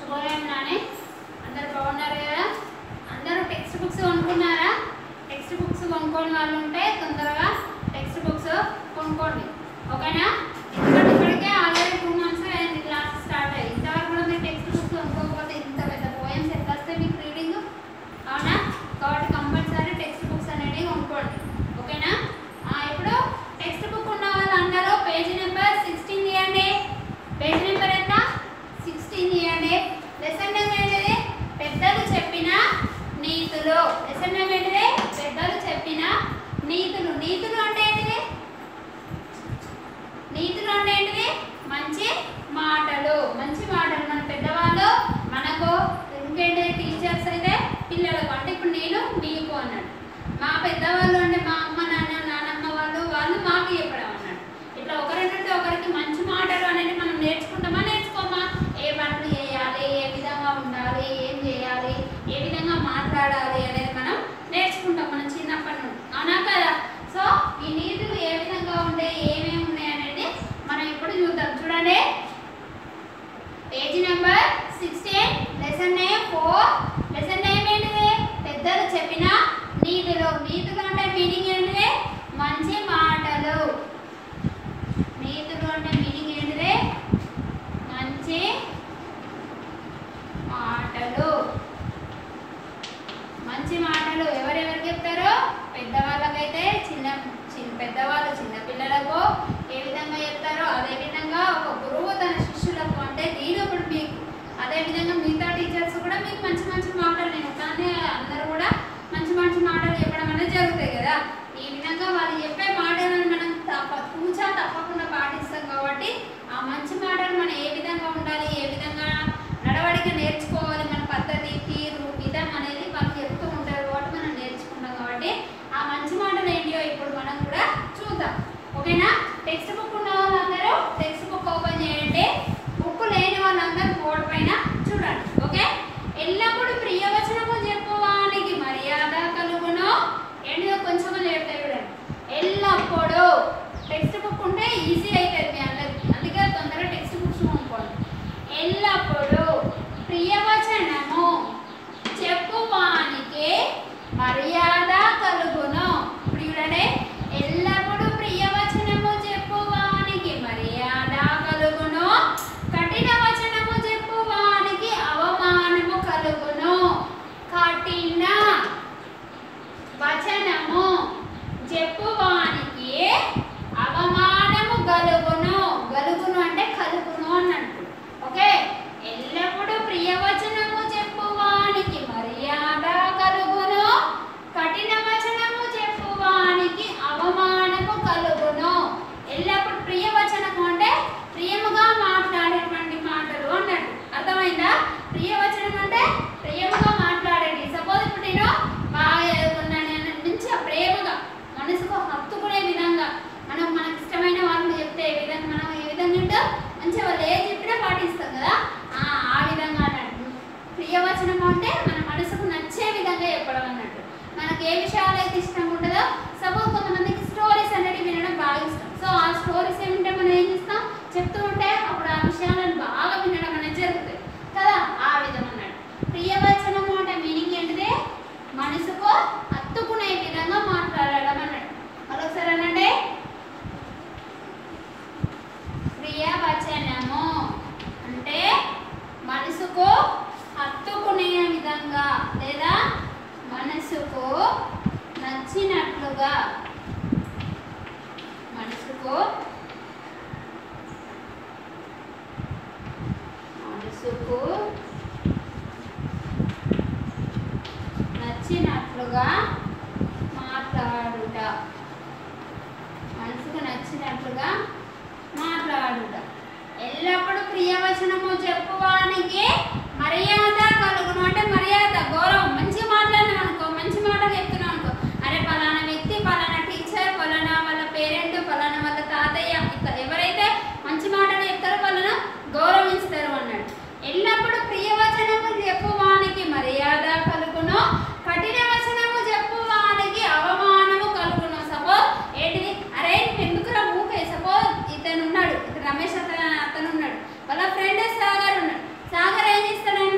శుభోదయం నాని. అందరూ బాగున్నారు కదా? అందరూ టెక్స్ట్ బుక్స్ కొనుక్కున్నారా? టెక్స్ట్ బుక్స్ కొనుక్కోని వాళ్ళు ఉంటే తొందరగా టెక్స్ట్ బుక్స్ కొనుక్కోండి, ఓకేనా? ఎందుకంటే ఇప్పటికే ఆల్రెడీ 2 months అయింది క్లాస్ స్టార్ట్ అయ్యి. ఇంతవరకు కూడా మీరు టెక్స్ట్ బుక్స్ కొనుక్కోకపోతే ఇంత పెద్ద పోయమ్స్ ఎట్లా వస్తాయి మీకు రీడింగ్, అవునా? కాబట్టి కంపల్సరీ టెక్స్ట్ బుక్స్ అనేవి కొనుక్కోండి, ఓకేనా? ఇప్పుడు టెక్స్ట్ బుక్ ఉన్న వాళ్ళందరూ పేజీ నెంబర్ 16 తీయండి. పేజీ నెంబర్ ఎంత? 16 తీయండి. లెసన్ నేమ్ ఏంటిది? పెద్దలు చెప్పిన నీతులు. లెసన్ నేమ్ ఏంటిది? పెద్దలు చెప్పిన నీతులు. నీతులు అంటే ఏంటిది? నీతులు అంటే ఏంటిది? మంచి మాటలు. మంచి మాటలు మన పెద్దవాళ్ళు మనకు, ఇంకేంటిది టీచర్స్ అయితే పిల్లలకు. అంటే ఇప్పుడు నేను మీకు అన్నాడు, మా పెద్దవాళ్ళు అంటే మా అమ్మ నాన్నమ్మ వాళ్ళు మాకు చెప్పడం అన్నాడు. ఇట్లా ఒకరి నుండి ఒకరికి మంచి మాటలు అనేది మనం నేర్చుకుంటామా నేర్చుకోమా? ఏ పనులు చేయాలి, ఏ విధంగా ఉండాలి, ఏం చేయాలి, ఏ విధంగా మాట్లాడాలి అనేది మనం నేర్చుకుంటాం మనం చిన్నప్పటి నుండి, అవునా కదా? సో ఈ నీతులు ఏ విధంగా ఉంటాయి, ఏమేమి ఉన్నాయి అనేది మనం ఇప్పుడు చూద్దాం. చూడండి page number 16, lesson name 4. Lesson name ఏంటిది? పెద్దలు చెప్పిన నీతులు. నీతులు అంటే మీనింగ్ ఏంటిది? మంచి మాటలు. నీతులు అంటే మీనింగ్ ఏంటిది? మంచి మాటలు. మంచి మాటలు ఎవరెవరికి చెప్తారు? పెద్దవాళ్ళకైతే పెద్దవాళ్ళు చిన్న పిల్లలకు ఏ విధంగా చెప్తారో అదే విధంగా ఒక గురువు తన శిష్యులకు, అంటే నేను ఇప్పుడు మీకు, అదే విధంగా మిగతా టీచర్స్ కూడా మీకు మంచి మంచి మాటలు, నేను కానీ అందరూ కూడా మంచి మంచి మాటలు చెప్పడం అనేది జరుగుతాయి కదా. ఈ విధంగా వాళ్ళు చెప్పే మాటలను మనం తప్పకుండా పాటిస్తాం కాబట్టి ఆ మంచి మాటలు మనం ఏ విధంగా ఉండాలి, ఏ విధంగా నడవడిక నేర్చుకోవాలి, మన పద్ధతి తీరు విధం అనేది వాళ్ళు చెప్తూ ఉంటారు కాబట్టి మనం నేర్చుకుంటాం. కాబట్టి ఆ మంచి మాటలు ఏంటియో ఇప్పుడు మనం కూడా చూద్దాం, ఓకేనా? టెక్స్ట్ బుక్ ఉన్న వాళ్ళందరూ టెక్స్ట్ బుక్ ఓపెన్ చేయండి. బుక్ లేని వాళ్ళందరూ బోర్డు పైన చూడండి, ఓకే? ఎల్లప్పుడూ ప్రియవచనము చెప్పువానికి మర్యాద కలుగును. ఏంటిదో కొంచెం చెప్తాయి చూడండి. ఎల్లప్పుడూ టెక్స్ట్ బుక్ ఉంటే ఈజీ అవుతుంది మీ అందరికి, అందుకే తొందరగా టెక్స్ట్ బుక్స్ కొనుక్కోండి. ఎల్లప్పుడూ ప్రియవచనము చెప్పువానికి మర్యాద కలుగును. ఇప్పుడు చూడండి, ఎల్లప్పుడూ ప్రియవచనము చెప్పువానికి మర్యాద కలుగును, కఠిన వచనము చెప్పువానికి అవమానము కలుగును. కఠిన వచనము చెప్పువానికి అవమానము కలుగును. కలుగును అంటే కలుగును అన్నట్టు, ఓకే? ఎల్లప్పుడూ ప్రియవచనము చెప్పువానికి మర్యాద కలుగును, కఠిన వచనము చెప్పువానికి అవమానము కలుగును. ఎల్లప్పుడు ప్రియవచనము అంటే ప్రియముగా మాట్లాడేటువంటి మాటలు అన్నట్టు, అర్థమైందా? ప్రియవచనం అంటే ప్రియముగా మాట్లాడేది. సపోజ్ ఇప్పుడు నేను బాగా చదువుకున్నాను మంచిగా ప్రేమగా మనసుకు హత్తుకునే విధంగా మనకి ఇష్టమైన వాళ్ళు చెప్తే ఏ విధంగా మనం ఏ విధంగా ఉంటో మంచిగా వాళ్ళు ఏ చెప్పినా పాటిస్తాం కదా, ఆ విధంగా అన్నట్టు. ప్రియవచనం అంటే మన మనసుకు నచ్చే విధంగా చెప్పడం అన్నట్టు. మనకి ఏ విషయాలు అయితే ఇష్టం ఉంటుందో, సపోజ్ కొంతమందికి స్టోరీస్ అనేది వినడం బాగా ఇష్టం. సో ఆ స్టోరీస్ ఏమిటంటే మనం ఏం చేస్తాం, చెప్తూ ఉంటే అప్పుడు ఆ విషయాలను బాగా వినడం అనేది జరుగుతుంది కదా, ఆ విధం అన్నట్టు. ప్రియవచనము అంటే మీనింగ్ ఏంటిది? మనసుకు హత్తుకునే విధంగా మాట్లాడడం అన్నట్టు. మరొకసారి అనండి, ప్రియవచనము అంటే మనసుకు హత్తుకునే విధంగా లేదా మనసుకు నచ్చినట్లుగా, మనసుకు నచ్చినట్లుగా మాట్లాడుట. మనసుకు నచ్చినట్లుగా మాట్లాడుట. ఎల్లప్పుడూ ప్రియవచనము చెప్పువానికి మర్యాద కలుగును. అంటే మర్యాద, గౌరవం. మంచి మాట్లాడినాం అనుకో, మంచి మాటలు చెప్తున్నాం అనుకో, అరే పలానా వ్యక్తి, పలానా టీచర్, పలానా వాళ్ళ పేరెంట్, పలానా వాళ్ళ తాతయ్య, ఇట్లా ఎవరైతే మంచి మాటలు చెప్తారో వాళ్ళను గౌరవిస్తారు అన్నాడు. ఎల్లప్పుడూ ప్రియవచనము చెప్పువానికి మర్యాద కలుగును, కఠిన వచనము చెప్పువానికి అవమానము కలుగును. సపోజ్ ఏంటిది, అరే ఎందుకురా ఊకే, సపోజ్ ఇతను ఉన్నాడు, రమేష్ అతను ఉన్నాడు, వాళ్ళ ఫ్రెండ్ సాగర్ ఉన్నాడు. సాగర్ ఏం చేస్తాడు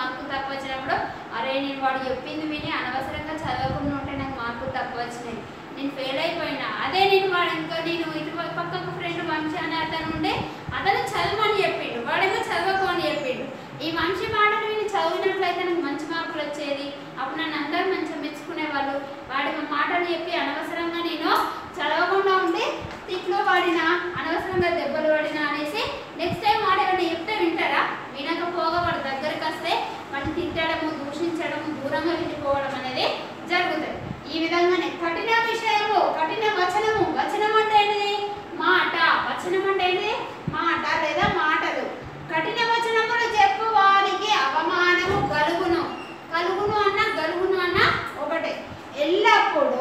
మార్కులు తక్కువ వచ్చినప్పుడు అరే నేను వాడు చెప్పింది విని అనవసరంగా చదవకుండా ఉంటే నాకు మార్కులు తక్కువ వచ్చినాయి, నేను ఫెయిల్ అయిపోయినా. అదే నేను వాడు ఇంకా నేను ఇటు పక్కకు ఫ్రెండ్ వంశీ అనే అతను ఉండే, అతను చదవమని చెప్పిండు, వాడేమో చదవకు అని చెప్పిండు. ఈ వంశీ మాటలు విని చదివినట్లయితే నాకు మంచి మార్కులు వచ్చేది, అప్పుడు నన్ను అందరూ మంచిగా మెచ్చుకునేవాళ్ళు. వాడి మాటలు చెప్పి అనవసరంగా నేను చదవకుండా ఉండి తిట్లో పడినా, అనవసరంగా దెబ్బలు పడినా అనేసి నెక్స్ట్ టైం వాడు ఏమైనా చెప్తే వింటారా? వినకపోగా వాడు దగ్గరికి వస్తే వాడిని తిట్టడము, దూషించడము, దూరంగా వెళ్ళిపోవడం అనేది జరుగుతుంది. ఈ విధంగానే కఠిన విషయము, కఠిన వచనము. వచనం అంటే ఏంటిది? మాట. వచనం అంటే ఏంటిది? మాట లేదా మాటలు. కఠిన వచనములు చెప్పు వారికి అవమానము కలుగును. కలుగును అన్న గలుగును అన్న ఒకటే. ఎల్లప్పుడూ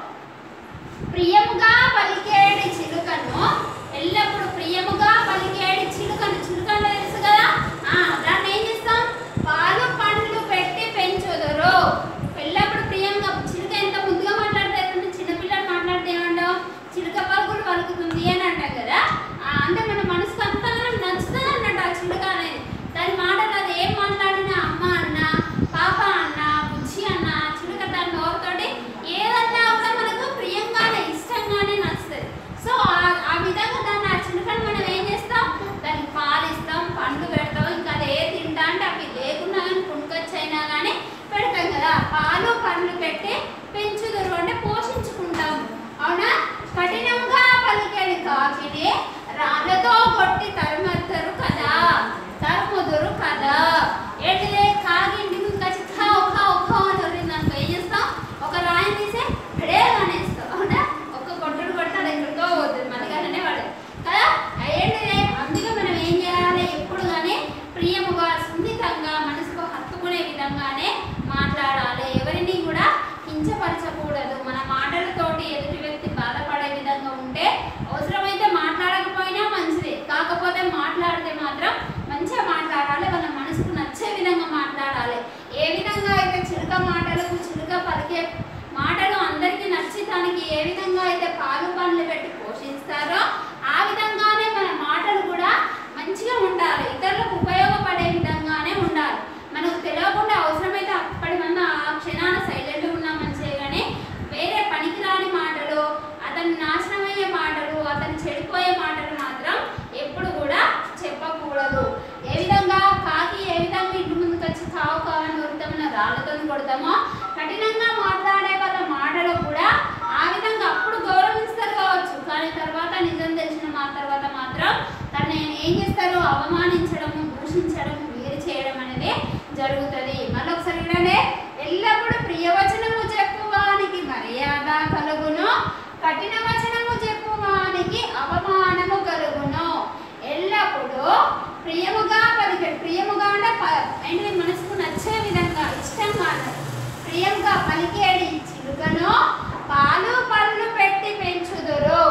ప్రియముగా పలికేడి చిలుకను, ఎల్లప్పుడు ప్రియముగా పలికేడి చిలుకను, చిలుకను తెలుసు కదా, దాన్ని ఏం చేస్తాం? పాలు పండ్లు పెట్టి పెంచుదురు. ఎల్లప్పుడు ప్రియంగా, చిలుక ఎంత ముద్దుగా మాట్లాడతారు, చిన్నపిల్లలు మాట్లాడితే ఏమంటావు? చిలుక పలుకులు పలుకుతుంది అని అంటాం కదా. అంటే మన మనసుకు అంతగా నచ్చుతుంది అన్నట్టు ఆ చిలుక అనేది. దాని మాటలు అది ఏం మాట్లాడినా, అమ్మ అన్న, పాప అన్న, బుజ్జి అన్న, చిలుక దాని నోరుతోటి ఏదన్నా కూడా మనకు ప్రియంగానే ఇష్టంగానే నచ్చుతుంది. సో ఆ విధంగా దాన్ని, ఆ చిలుకని మనం ఏం చేస్తాం? దానికి పాలు ఇస్తాం, పండ్లు పెడతాం. ఇంకా అది ఏ తింటా అంటే అవి లేకున్నా కానీ కొనుకొచ్చైనా కానీ పెడతాం కదా. పాలు పండ్లు పెట్టి పెంచుదురు అంటే పోషించుకుంటాము, అవునా? కఠినంగా పలికేది కాకిని రాళ్ళతో కొట్టి తరుముదురు కదా, తరుముదురు కదా. ఏంటిదే? కాకి ఇంటి ముందుకు వచ్చి ఖావ్ ఖావ్ ఖావ్ అని వదిలిందనుకో ఏం చేస్తాం? ఒక రాయిని తీసి పెడే అనేస్తాం, అవునా? ఒక్క కొట్టుడు కొడితే అది ఎక్కడికో పోతుంది, మనగానే పడదు కదా. ఏంటిదే? అందుకే మనం ఏం చేయాలి? ఎప్పుడు కానీ ప్రియముగా, సున్నితంగా, మనసుకు హత్తుకునే విధంగానే మాట్లాడాలి. ఎవరిని కూడా కించపరచకూడదు. మన మాటలతోటి ఎదుటి వ్యక్తి బాధపడే విధంగా ఉంటే అవసరమైతే మాట్లాడకపోయినా మంచిది, కాకపోతే మాట్లాడితే మాత్రం మంచిగా మాట్లాడాలి, వాళ్ళ మనసుకు నచ్చే విధంగా మాట్లాడాలి. ఏ విధంగా అయితే చిలుక మాటలకు, చిలుక పలికే మాటలు అందరికీ నచ్చి దానికి ఏ విధంగా అయితే పాలు పండ్లు పెట్టి పోషిస్తారో ఆ విధంగానే మన మాటలు కూడా మంచిగా ఉండాలి, ఇతరులకు ఉపయోగపడే విధంగానే ఉండాలి. మనకు తెలియకుండా అవసరమైతే అప్పటి మంది ఆ క్షణాన సైలెంట్ ఉన్నా మంచిదే, కానీ వేరే పనికిరాని మాటలు, అతను నాశనమయ్యే మాటలు, అతను చెడిపోయే మాటలు మాత్రం ఎప్పుడు కూడా చెప్పకూడదు. ఏ విధంగా కాకి ఏ విధంగా ఇంటి ముందుకు వచ్చి కావు కావని కొడతామో, రాళ్ళతో కొడతామో, కఠినంగా మాట్లాడే వాళ్ళ మాటలు కూడా ఆ విధంగా అప్పుడు గౌరవిస్తారు కావచ్చు, కానీ తర్వాత నిజం తెలిసిన తర్వాత మాత్రం తను ఏం చేస్తారు? అవమానించడము, దూషించడము, వేరు చేయడం అనేది జరుగుతుంది. మళ్ళొకసారి వినండి. ఎల్లప్పుడూ ప్రియవచనము చెప్పువానికి మర్యాద కలుగును, కఠిన వచనము చెప్పువానికి అవమానము కలుగును. ఎల్లప్పుడూ ప్రియముగా పలికేడు. ప్రియముగా అంటే మనసుకు నచ్చే విధంగా, ఇష్టంగా ప్రియంగా పలికేడి చిలుకను పాలు పళ్ళు పెట్టి పెంచుదురు.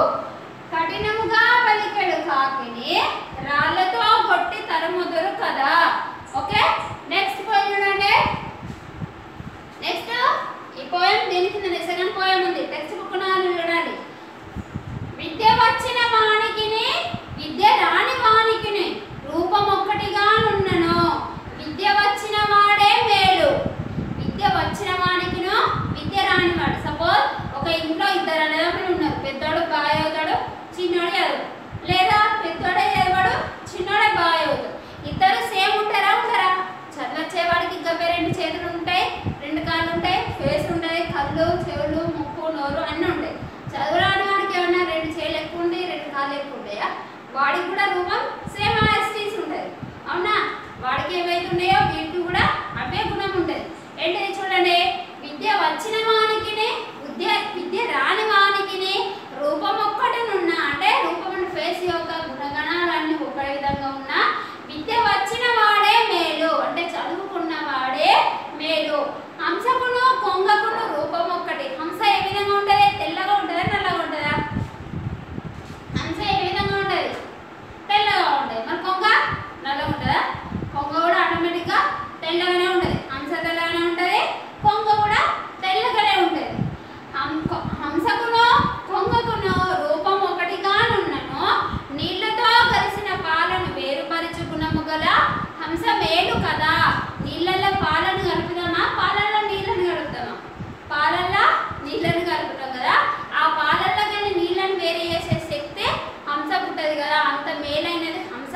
కఠినముగా పలికేడు కాకిని రాళ్ళతో కొట్టి తరుముదురు కదా. ఓకే, నెక్స్ట్ పోయం చూడండి. నెక్స్ట్ ఈ పోయం దీని కింద సెకండ్ పోయం ఉంది, టెక్స్ట్ బుక్ చూడండి. విద్య వచ్చిన వానికిని విద్య రాని వానికిని రూపం ఒక్కటిగా నున్నను, విద్య వచ్చిన వాడే మేలు. విద్య వచ్చిన వానికిను విద్య రాని వాడు. సపోజ్ ఒక ఇంట్లో ఇద్దరు అన్నదమ్ములు ఉన్నారు, పెద్దోడు బాయ్ అవుతాడు, చిన్నోడు చదువు, లేదా పెద్దోడే చదివాడు, చిన్నోడే బాయ్ అవుతాడు. ఇద్దరు సేమ్ ఉంటారా? ఉంటారా? చదివచ్చేవాడికి గబ్బే రెండు చేతులు ఉంటాయి, రెండు కాళ్ళు ఉంటాయి, ఫేస్ ఉంటుంది, కళ్ళు, చెవులు, ముక్కు, నోరు అన్నీ ఉంటాయి. చదువురాని వాడికి ఏమన్నా రెండు చేతులు ఎక్కువ ఉంటాయి, రెండు కాళ్ళు ఎక్కువ ఉంటాయా? వాడికి కూడా రూపం సేమ్ యాస్టీస్ ఉంటుంది, అవునా? వాడికి ఏవైతే ఉన్నాయో వీటికి కూడా అవే గుణం ఉంటుంది. ఏంటిది చూడండి. విద్య వచ్చిన వానికి విద్య రాని వానికి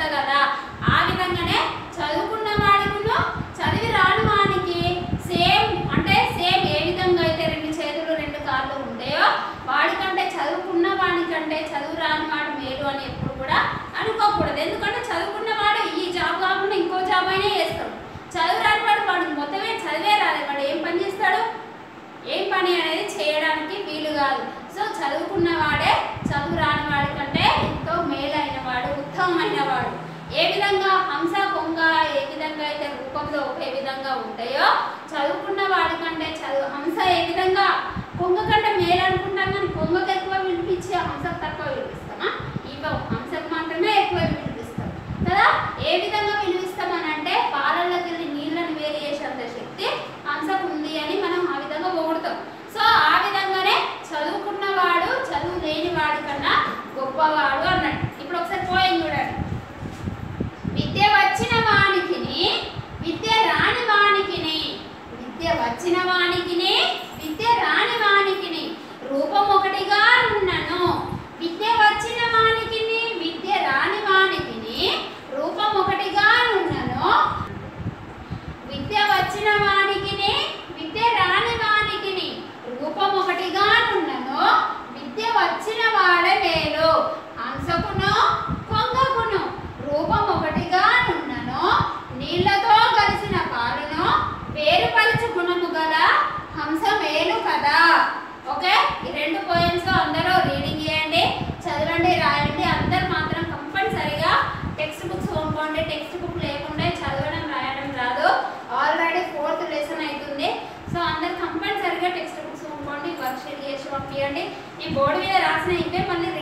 కదా, ఆ విధంగానే చదువుకున్న వాడికును చదివి రాని వానికి సేమ్ అంటే సేమ్ ఏ విధంగా అయితే 2 చేతులు 2 కాళ్ళు ఉంటాయో వాడికంటే చదువుకున్న వాడికంటే చదువు రాని వాడు మేలు అని ఎప్పుడు కూడా అనుకోకూడదు. ఎందుకంటే చదువుకున్న వాడు ఈ జాబ్ కాకుండా ఇంకో జాబ్ అయినా చేస్తాడు. చదువు రాని వాడు మొత్తమే చదివే రాదు, వాడు ఏం పని చేస్తాడు, ఏం పని అనేది చేయడానికి వీలు కాదు. సో చదువుకున్న వాడే చదువు రాని వాడి కంటే ఎంతో మేలైన వాడు, ఉత్తమమైన వాడు. ఏ విధంగా హంస కొంగ ఏ విధంగా అయితే రూపంలో ఒకే విధంగా ఉంటాయో చదువుకున్న వాడి కంటే హంస ఏ విధంగా కొంగ కంటే మేలు అనుకుంటాం, కానీ కొంగకు ఎక్కువ వినిపించి హంసకు తక్కువ వినిపిస్తామా? హంసకు మాత్రమే ఎక్కువ వినిపిస్తాం కదా. ఏ విధంగా వినిపిస్తామని అంటే పాలల్లోకి వెళ్ళి నీళ్ళని వేరు చేసేంత శక్తి హంసకు ఉంది అని మనం ఆ విధంగా పొగుడుతాం. సో ఆ విధంగానే చదువుకున్నవాడు చదువు లేని వాడి కన్నా గొప్పవాడు అన్నట్టు. ఇప్పుడు ఒకసారి పోయింది చూడండి. విద్య వచ్చిన వానికిని విద్య రాని వానికిని, విద్య వచ్చిన వానికిని విద్య రాని వానికిని రూపం ఒకటిగా ఉన్నను. విద్య వచ్చిన వానికిని విద్య రాని వానికిని రూపం ఒకటిగా ఉన్నను. విద్య వచ్చిన వానికిని విద్య రాని వానికిని రూపం ఒకటిగా ఉన్నను. విద్య వచ్చిన వాడే మేలు, హంసకును కొంగకును రూపం ఒకటిగా ఉన్నను. నీళ్లతో కలిసిన పాలును వేరుపరచు గుణము గల హంస మేలు కదా. ఓకే, ఈ 2 పోయమ్స్ అందరూ రీడింగ్ చేయండి, చదవండి, రాయండి. అందరు మాత్రం కంపల్సరిగా టెక్స్ట్ బుక్స్ కొనుక్కోండి. టెక్స్ట్ బుక్ లేకుండా చదవడం రాయడం రాదు. ఆల్రెడీ 4th లెసన్ అవుతుంది. సో అందరు కంపల్సరిగా టెక్స్ట్ బుక్స్ కొనుక్కోండి, వర్క్ షీట్ చేసి పంపించండి. ఈ బోర్డు మీద రాసిన ఇవే మళ్ళీ